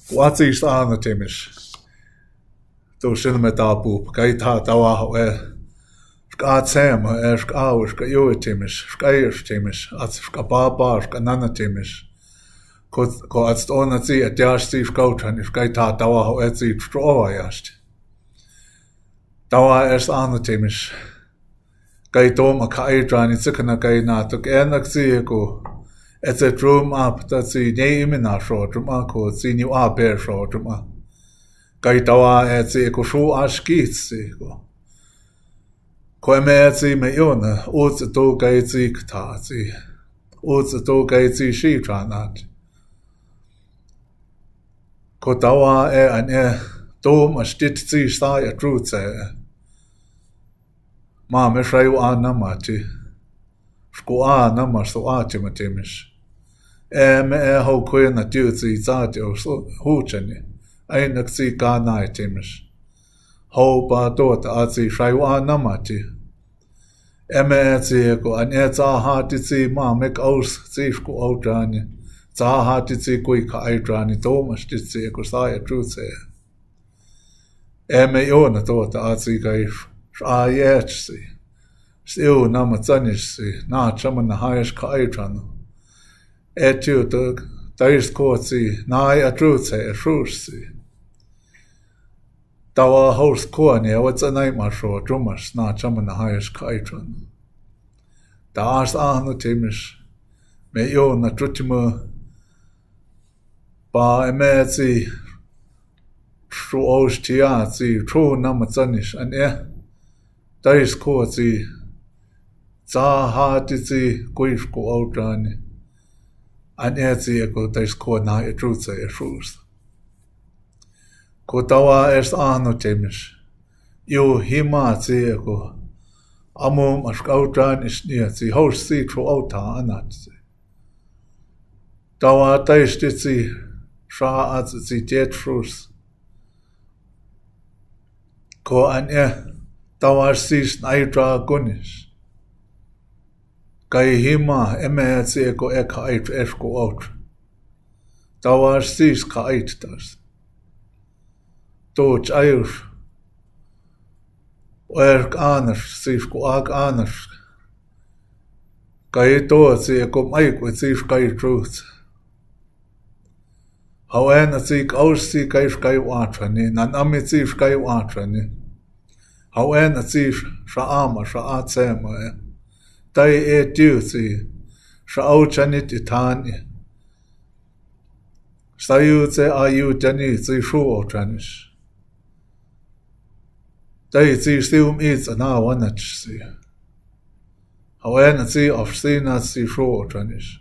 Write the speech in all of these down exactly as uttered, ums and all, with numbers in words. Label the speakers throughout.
Speaker 1: What is on the Timish? To Shinmetapu, Gaita Tawa, Skat Sam, Esk Hours, Gayu Timish, Skairs Timish, Atskapapa, Skanana Timish. Ko at stona zi at jasti skautan is Gaita Tawa, Etzi Stroayast. Tawa es on the Timish. Gaitoma Kaidran, it's a Kanakaina, took Enak Ziego. It's a drum up that's the name in our short drama called Sinu Aper short drama. Gaitawa at the Ekoshu Ashkits. Quemetzi Mayona, Uts to Gaitzi Ktazi, Uts to Gaitzi Shitranat. Kotawa e an e, Dom a stitzi sty a truth. Mamma Shrew Anamati. Squa namas so artimatimis. Em e ho queen a duty zatio hucheni. Einak si ga nightimis. Ho ba dot azi shaiwa namati. Em e ziego an e za hati ma mek aus zisku outrani. Za hati zi guika aidrani domas diziego sai a truce. Em e ona dot azi gaif. Shayetsi. Still, Namazanis, not some in the highest Kaitran. Etu dug, Dice Courtsy, nigh a truth, a truth. Dawa host cornea, what's a nightmare for drummers, not some in the highest Kaitran. Das on the Timish, may you na trutimu, ba emerzi, true ostiazi, true Namazanis, and eh, Dice Courtsy. Za hatizi guifku outrani. An ezi ego dais ko na e truce e shus. Ko tawa es ano temish. Yu hima zi ego. Amum ashk outrani is near zi host si tru outa anat zi. Tawa dais dizi sha az zi jet shus. Ko an e tawa sis naidra gunish. Kai hima eme zi ego e ka eit esko out. Tawa sis ka eit das. Toch ayur. Erk aners sis ko ag aners. Kai to zi ego maik with sis kai truth. However, zi aus zi kai kai watrani, nan amit zi kai watrani. However, zi sha ama sha atsema e. Dai e duty, shao chanit itani. Sayu ze ayu jani zi shuo tranish. Dai zi stium is an awanach zi. However, zi of sina zi shuo tranish.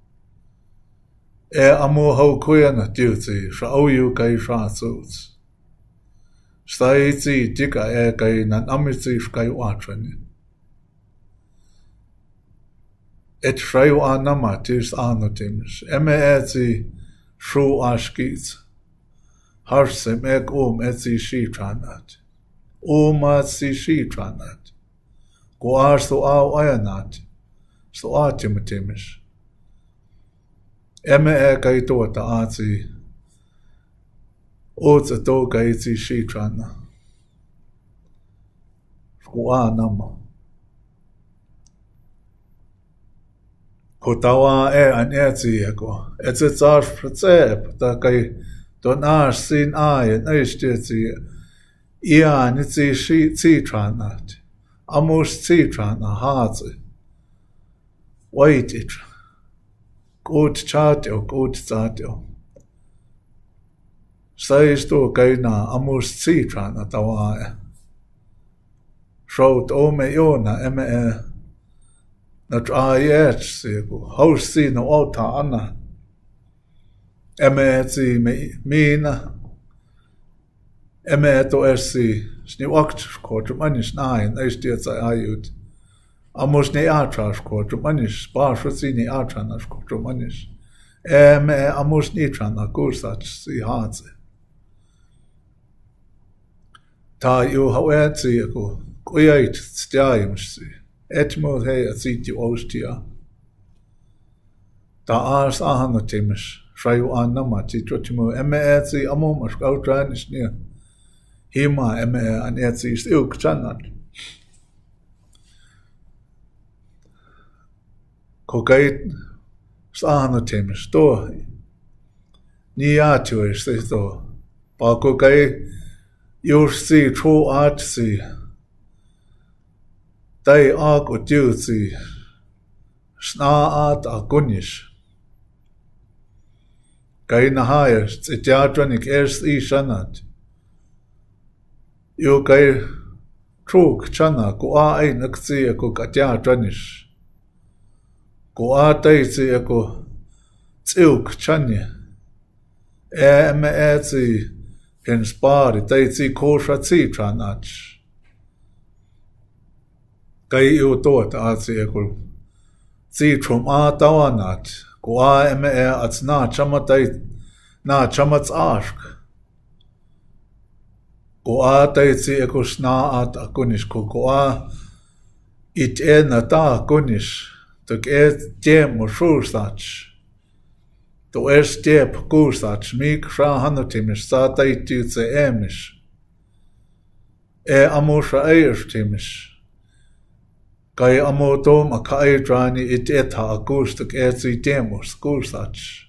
Speaker 1: E amu ho queena duty, shao yu kai sha suits. Sai zi diga e kai nan amitzi kai watrani. Et shreu anamatis anotims, eme ezi shru ashkits, harsem eg um ezi shitranat, uma zi shitranat, goar so au ayanat, so atimatimis. Eme eg aitota azi, oza doga ezi shitrana, goa nama. Kotawa e an ezi ego, et it's our precept, da kai don ar sin ai an eistezi, ian itzi shi citranat, amus citrana hazi, wait it, good chatio, good zatio. Sais to kai na amus citrana tawa e. Shot ome iona eme e. Nat ayet sigo host si no ota ana emeti mina emeto ersi sni wakt kort manish nine is dit ayut amos ne atra kort manish bar si ne atra na kort manish em amos ne trana kursat si hatse ta yu hawet sigo kuyait stiaim si Etmo he a sitio ostia. Da ars ahanotimis, Shrayu an nama ti trotimu eme etzi amum ask outran is near. Hima eme an etzi is ilk chanat. Kokait sahano temis to. Niatu is this to. Pa kokai yursi tro artsi. Dai ag o diuzi. Sna at agunish. Gai na haier, zi diadranik erst I shanat. Yo gai trug chana, go a ein akzi eko ga diadranish. Go a daizi eko ziuk chanye. E me e zi pen spari, daizi kosha zi tranach. Gai io dort a zi eko zi trum a dawanat. Go a eme e at na chamatay na chamats ask. Go a daitzi ekos na at akunish ko go a it e na ta akunish. Tuk e jem o shusach. To er step kusach mik shra hanotimish sa daiti tse emish. E amusha eirtimish. Gai amodom a kai drani it eta agustuk etzi demos gusach.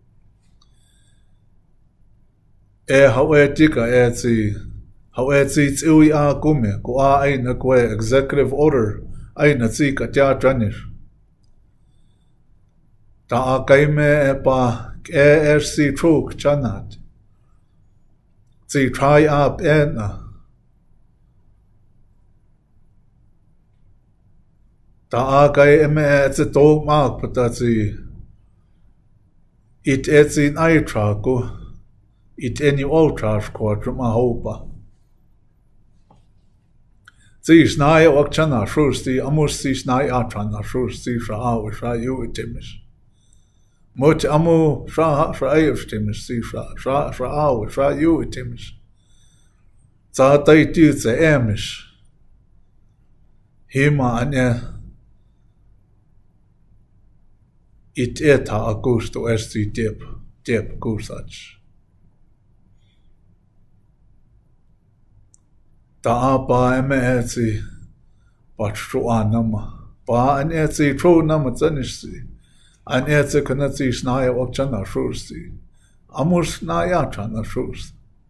Speaker 1: E hawe dika etzi how etzi tsui a gume go a ein akwe executive order ein atzi ka tia dranish. Ta a gai me e pa e er si truk chanat. Zi try up ena. Ta agai eme etze dog mark patazi it etzi in aitra go it any ultra squadron ma hopa. Zi snai okchana shusti amus si snai atrana shusti fra aw fra you itimis. Mut amu fra fra aystimis si fra fra fra aw fra you itimis. Za dai tu ze emish. Hima anya it eta augusto esti dip dip gusach. Ta ba eme etzi bat tro anama. Ba an etzi tro nama zanishsi. An etzi kanatzi snaya okchana shusti. Amus snaya chana shust.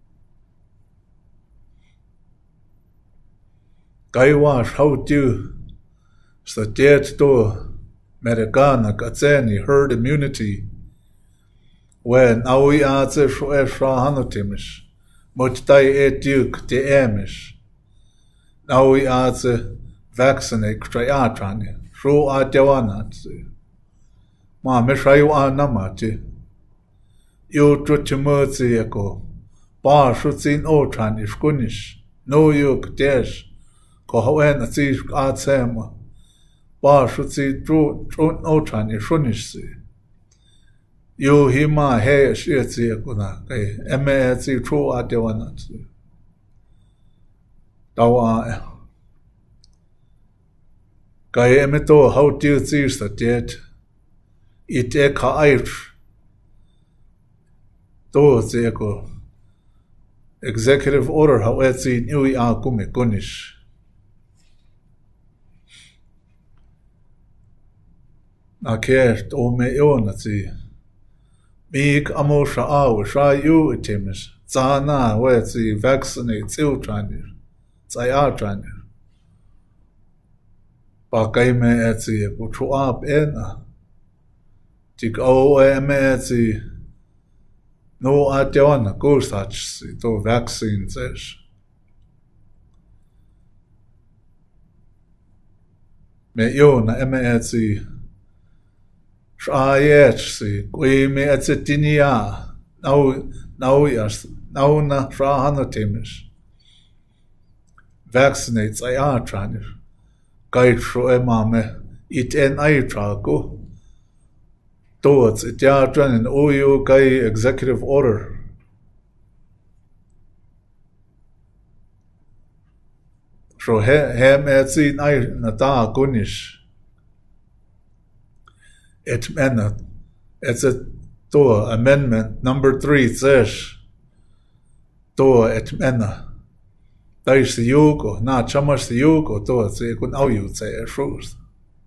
Speaker 1: Gaiwash how do so dead do Merigana Gatseni herd immunity when Aui Aze Shra Hanotimish, Muttai e Duke de Amish, Aui Aze vaccinate Triatrani, Shru A Dewanatsi, Ma Mishayu A Namati, You Trutimurzi Eko, Bar Shutzin Otran Ishkunish, No Yuk Desh, Kohoen Azish Atsema. Ba shutzi tru tru otran I shunishsi. You hima he shitzi ekuna kai eme etzi tru adewanatsi. Dawa kai eme to how do zis the dead. It e ka air. To zeko. Executive order how etzi nui a kume kunish. Na kert o me ionati. Mig amo sha aw sha you itimis. Zana wetzi vaccinate zil tranir. Zaya tranir. Ba kai me etzi e tru up ena. Tik o e me etzi no a dewana gusach si to vaccines ish. Me iona eme etzi Shayetsi, we me at the dinia, now, now, yes, now, na Shahanotimis. Vaccinates I are trying. Guide for a mame, it en I trago. Towards it yardran and O U Guy executive order. So hem at the night nata gunish. Et menna, it's a to amendment number three says to et mena dais yugo na chamas yugo to se kun au yu se shus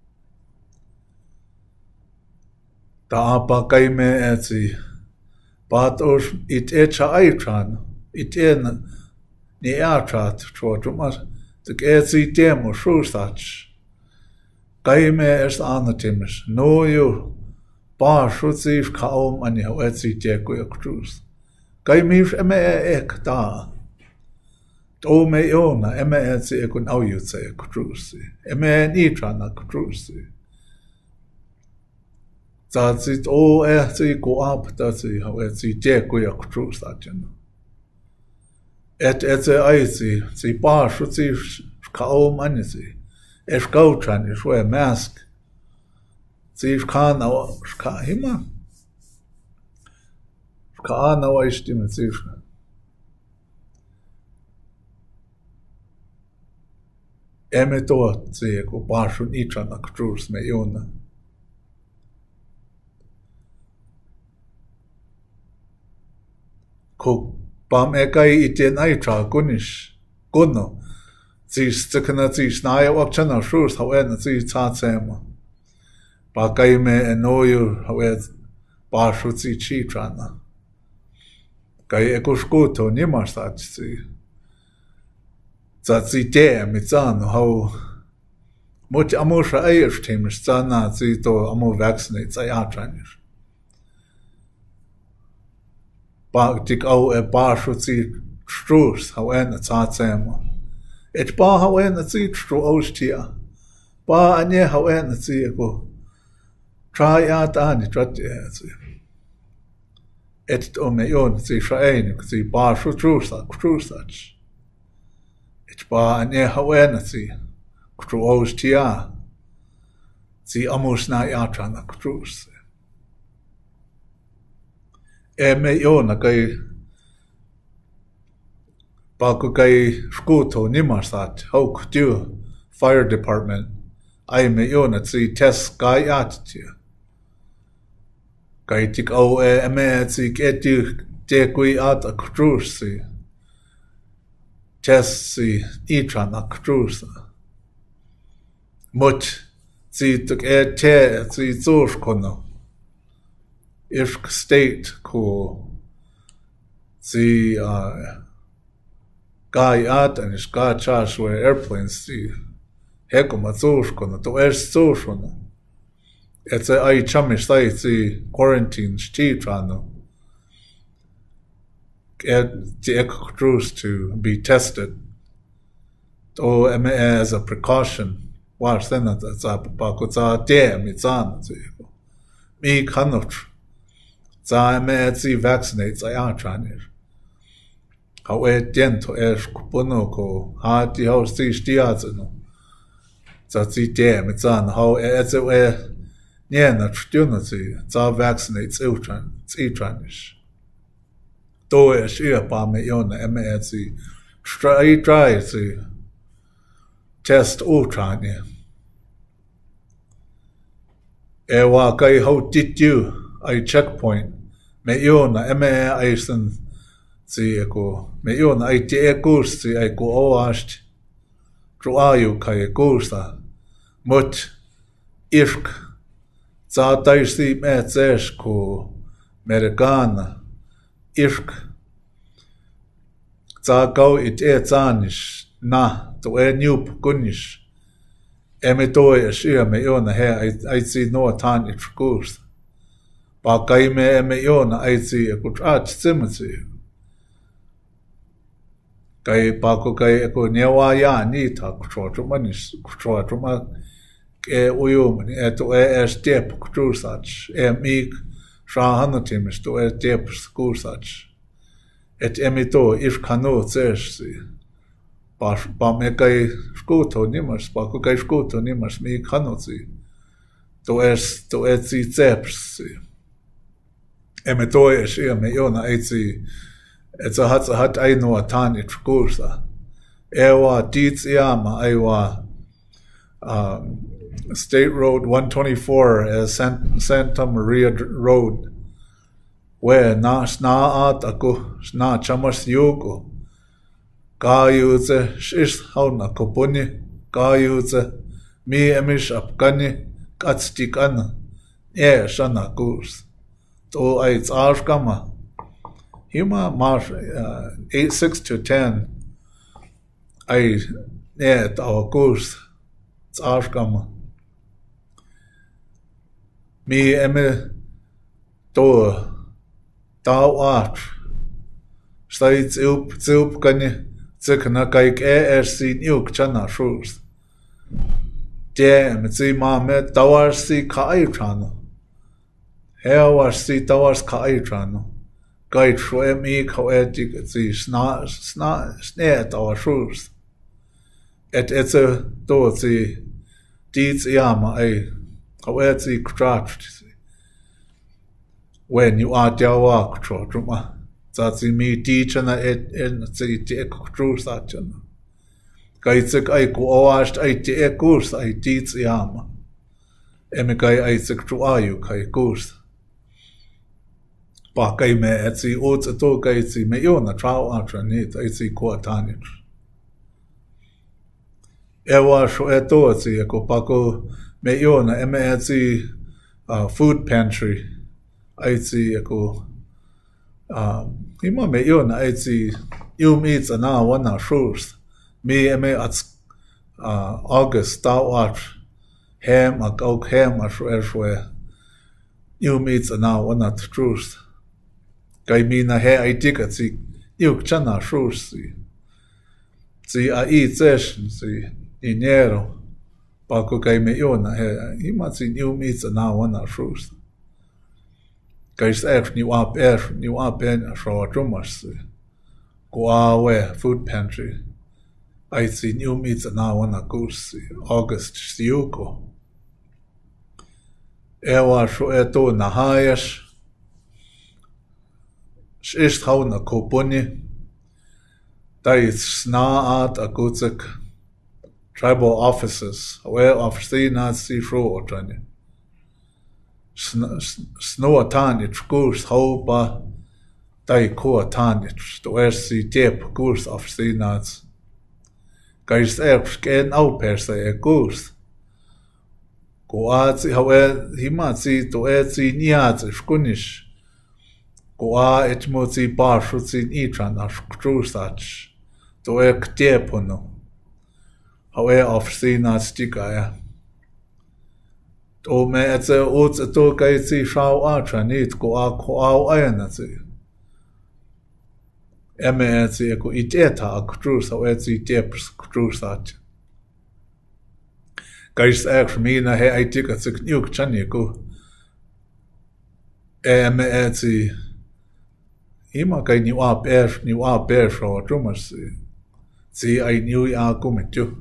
Speaker 1: ta pa kai me etsi but os it echa aitran it en ni atrat trotumas the etsi demo shusach kai me es anatimis no you ba shutsif kaum ani etsi deko krus kai mi eme ek ta to me ona eme etsi ekun au yu se krus eme ni trana krus That's it. Oh, it's a go up. That's it. How it's a jack way of truth. That you know. Et it's a icy. It's a bar. It's a cow money. It's cow tran. It's wear mask. It's a can now. It's can him. Can now. I still it's a. Emeto. It's a go bar. Should eat on the truth. Me yona. Ko bam ekai iten aitra gunish gunno zis tsakana zis naya wakchana shurs hawen zis tsatsema ba kai me enoyu hawen ba shutsi chitrana kai ekushkuto nimasat zi zatsi te mitzan how much amosha ayers temis zana zi to amo vaccinate zayatranish ba tik au e ba shutsi strus hawen tsatsema et ba hawen tsi stru ostia ba anye hawen tsi go try out ani trat et o me yon tsi shain tsi ba strus strusach et ba anye hawen tsi stru ostia tsi amos na yatrana strus e me yona kai baku kai skuto nimarsat hok tu fire department ai me yona tsi test kai attia kai tik o e me tsi ketu te kui at a cruise test si itran a cruise mut tsi tuk e te tsi zur kono if state ko the uh guy at and is got charge where airplanes see hekoma zur kono to er zur kono it's a I chamish sai the quarantine sti trano get the cruise to be tested to as a precaution was then that's up ba ko za de mi zan mi kanot za me zi vaccinates I are trying how e dento er kupono ko ha di haus zi stiaz no za zi de mit zan how es e nie na tstuna zi za vaccinates ultran zi tranish to e shia pa me yona me zi try try zi test ultran ne e wa kai how did you I checkpoint me yona me I sen si eko me yona I te ekurs si I go oast tro ayu kai kursa mut irk za taisi me tsesh ko americana irk za go it e zanish na to e nup gunish emeto e shia me yona he I I see no tan it kurs ba kai me me yona I see a good art simsi kai pa ko kai ko newa ya ni ta ko tro manis ko tro ma e uyo mani e to e step ko such e mi sha hanatim sto e step ko such et emito if kano tses pa pa me kai skuto ni mas pa ko kai skuto ni mas mi kano si to es to et si tseps emito e shi me yona e si it's a hat hat I know a tan it kursa ewa deets yama ewa um State Road one twenty-four as San, Santa Maria Road we na sna at ako sna chamas yugo kayuze shis hauna koponi kayuze mi emish apkani katstikana e shana kurs to ai tsarkama hima mar uh, eight six to ten ai ne ta kurs tsarkama mi eme to tau art staits up zup kani zekna kaik e si nyuk chana shus de mzi ma me tawar si kai chano he war si tawar kai chano kai shwe mi khoetik zi sna sna sne tawar shus et etze do zi dies yama ai khoetzi kraft when you are dawa ktroma zazi mi dichana et en zi te ktrus achana kaitsek ai ku oast ai te kurs ai dies yama eme kai ai sek tru ayu kai kurs pa kai me etzi ot to kai zi me yona trau atranit ai zi ko tanit ewa sho eto zi ko pako me yona eme etzi food pantry aitsi ako um hima me yon aitsi yum eats ana wana shurs me eme at uh August tawat hem ak ok hem as ershwe yum eats ana wana trus kai mina he aitik atsi yuk chana shurs si a i tsesh si dinero pako kai me yon he hima si yum eats ana wana shurs Guys, if you up air, you up in a show drummers. Go away, food pantry. I see new meats now on a goose, August, Siuko. Ewa show eto na hayas. Ist how na koponi. Da is sna at a gutzek. Tribal offices, where of sea Nazi show or training. Snow tanit kurs hopa dai ko tanit to er si tep kurs of sinats guys er ken au per se e kurs ko at how er himatsi to er si niat skunish ko a et motsi par shutsi itran as krusach to er tepono how er of sinats tikaya o me etze ots to kai si shau a tranit ko a ko au ayana si eme etze ko iteta aktrus o etze teps krusat guys ek mina he aitik at sik nyuk chani ko eme etze ima kai ni wa per ni wa per sho trumas si ai ni a kumetu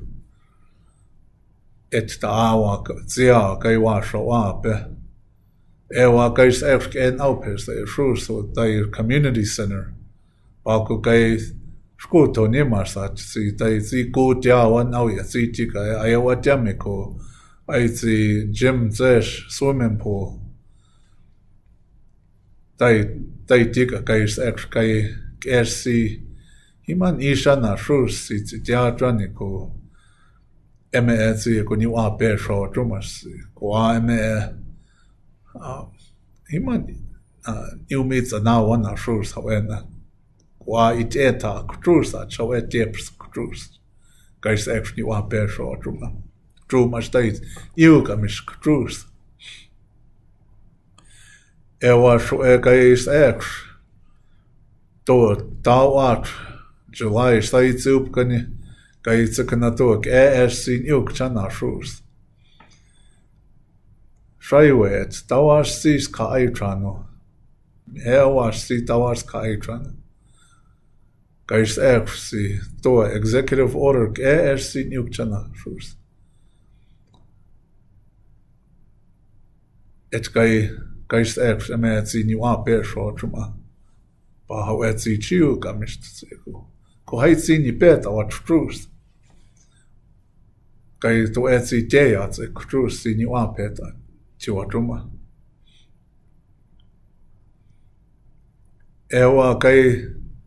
Speaker 1: et ta awa zia kai wa sho ape e wa kai sef en opes the shus so the community center pa ko kai skuto ni masat si tai si ko tia wan au ya si ti kai ai wa jamiko ai si gym zesh swimming pool tai tai ti kai sef kai kersi himan isha na shus si tia traniko eme etzi ko ni wa per sho drumas ko eme uh hima uh you meets na one shurs hawena ko iteta krus a chowe tips krus guys actually wa per sho druma druma state you kamish krus e wa sho e guys ex to tawat July state up kani kai tsakana to ke er sin yuk chana shus shaiwet tawars sis ka aitrano he was si tawars ka aitrano kais ersi to executive order ke er sin yuk chana shus et kai kais ers eme si ni wa per sho truma pa how et si chiu kamist seko ko hait si ni peta wat trus kai to et si te at se trus si ni wa peta chi wa truma ewa kai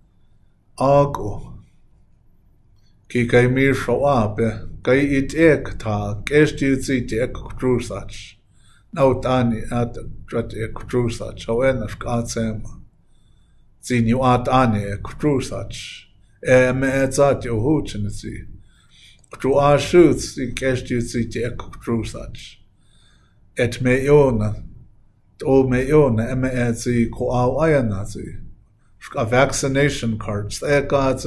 Speaker 1: ago ki kai mir sho ape kai it ek ta kesti tsi ek krusach naut ani at trat ek krusach hoena skatsem tsi ni at ani ek krusach e me etzat yo huchen tsi kru a shut tsi kesti tsi ek krusach et me yona o me yona me etsi ko au ayana tsi a vaccination cards e got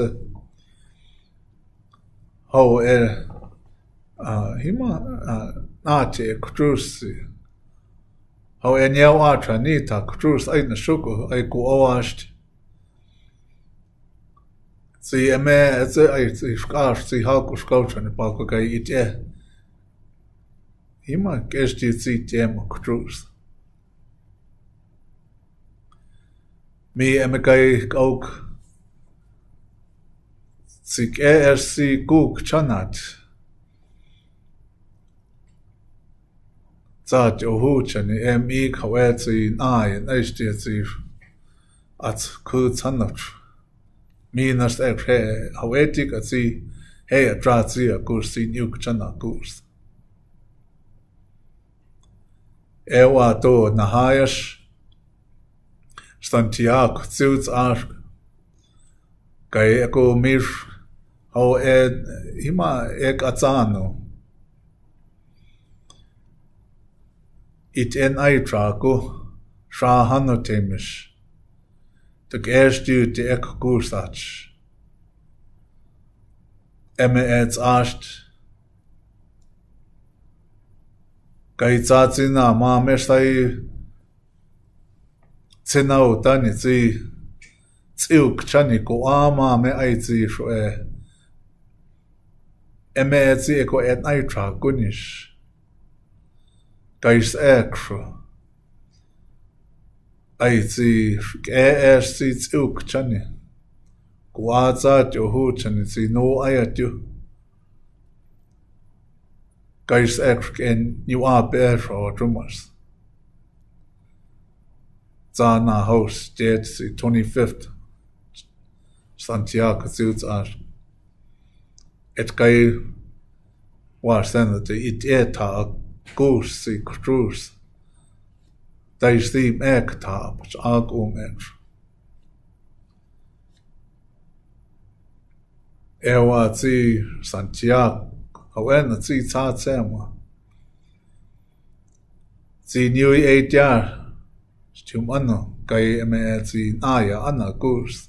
Speaker 1: ho e uh hima nati krusi ho e nyau atra nita krus ai na shuku ai ku oast si eme etsi ai si skar si haku skauchen pa ko kai ite hima kesti si tem krus mi eme kai ook Sik er si guk chanat. Zat jo huchen em i kawet si ai en eistie si at ku chanat. Minas er he hawetik at si he a drat si a kurs si nyuk chanat kurs. Ewa to na hayas stantiak ziuts ark. Kai eko mir ho e hima ek atsano it en aitrako sha hanotemish the gerstu te ek kursach eme ets ast kai tsatsina ma mestai tsenau tani tsi tsiuk chani ko ama me aitsi sho e eme etsi eko et naitra kunish kais ekro aitsi e es si tsiuk chani ko atsat yo hu chani si no ayat yo kais ekro en you are bear for drummers Zana host date si twenty-fifth Santiago ziuts ar et kai war sen te it eta gus si cruz dai sim ek ta but ag um ek ewa zi Santiago hawen zi ta tsema zi new eight year stum anno kai me zi aya ana gus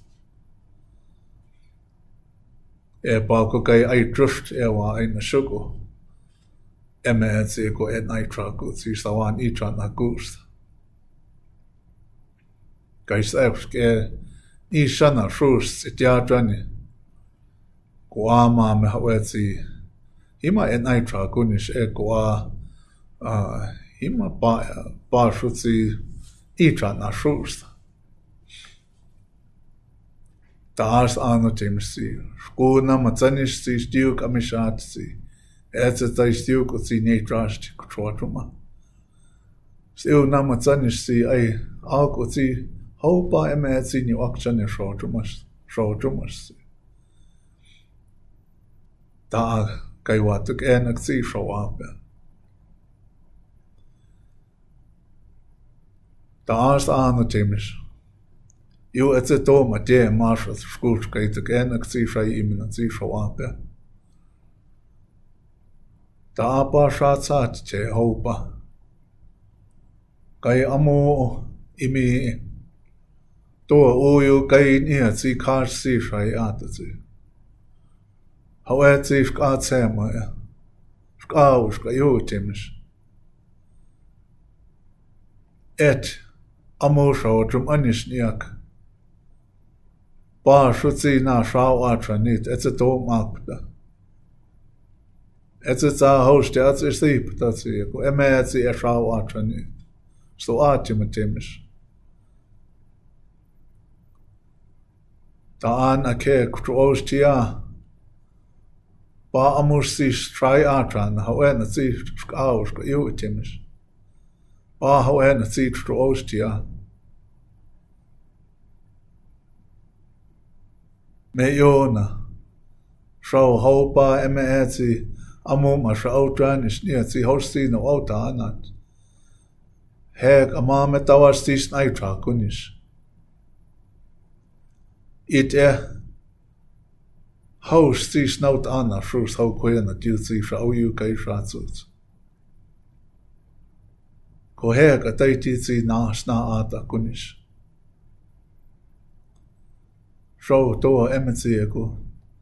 Speaker 1: e pa ko kai ai trust e wa ai na shugo e me se ko et nai tra ko si sawan I tra na gus kai sa ke I shana shus it ya trani ko ama me ha si hima et nai tra ko ni e ko a hima pa pa shu si I tra na shus Taas anotim si. Skuna matsanish si stiuk amishat si. Etze tai stiuk o si neitrashti kutrotuma. Siu na matsanish si ai auk o si hopa eme et si ni akchane shotumas. Shotumas si. Ta kai watuk enak si showape. Taas anotim si. Io et se to ma te marshal school kai te ken ak si shai imin si showape ta pa shatsat che hopa kai amo imi to o yo kai ni si kar si shai at si how et si ka tsema ya ska us ka yo temis et amo sho drum anish niak Ba shutsi na shao atra nit etze to makta. Etze za host etze sleep dat si ko eme etze e shao atra nit. So ati matemish. Ta an ake kutros tia. Ba amus si try atra na hoen si skaus ko yu temish. Ba hoen si kutros tia. me yona shau hopa eme eti amu ma shau tranis ni eti hosti no ota anat heg amame tawastis naitra kunis it e hostis naut ana frus hau koena duty shau yu kai shatsut ko heg ataiti ti na sna ata kunis shau to emeti ego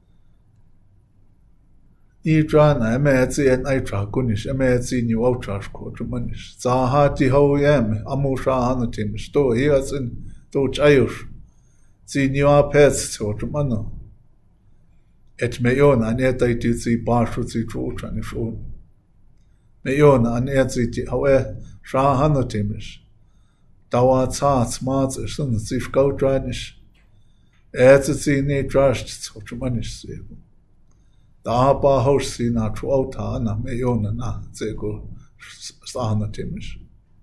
Speaker 1: I drana emeti en aitra kunis emeti ni outras ko trumanis za hati ho yem amu sha hanatim sto hias in to chayur ti ni a pets to trumano et meyon an eta ti ti barshu ti trutra ni fun meyon an eta ti hawe sha hanatim dawa tsats mats sun ti fkau tranis et ti ni trust to trumanis da ba hosi na trota na me yona na zego stana timis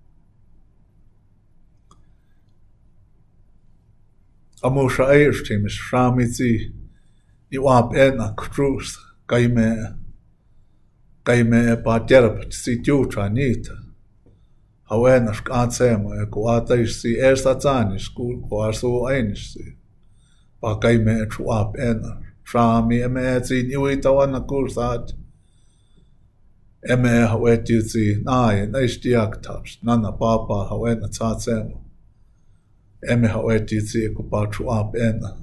Speaker 1: amo shair timis shamiti ni wap ena cruz kaime kaime pa terapat si tutra nita hawena skatsema ko ata si esta tani skul ko aso ainis pa kaime wap ena Shami eme ti niwi tawana kursat eme hawe ti nai naistiak taps nana papa hawe na tsatsemo eme hawe ti ko patru ap ena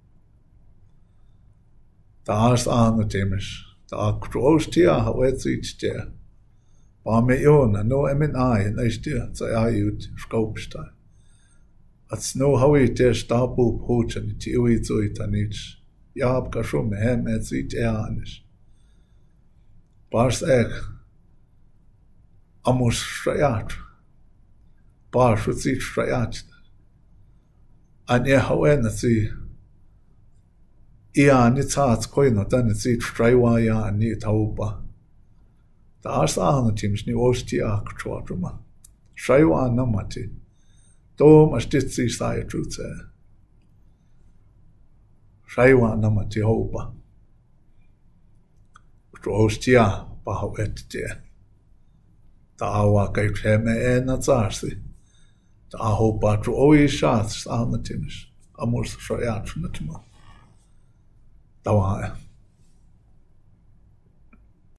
Speaker 1: ta as an temis ta krostia hawe ti te pa me yona no eme nai naistia sa ayut skopsta ats no hawe te stapu pochen ti ui zoitanich Jab kashum hem et zit eanis. Bars ek amus shrayat. Bars zit shrayat. An e hawen zi ia ni tats koino dan zit shraywa ya ni tauba. Da as an tims ni osti ak trotuma. Shraywa namati. Do mastit zi sai trutse. Shaiwa nama te hopa. Kto ostia pa hau ete. Ta awa kai treme e na tsarsi. Ta hopa tro oi shats ana timis. Amos shayat na tuma. Ta wa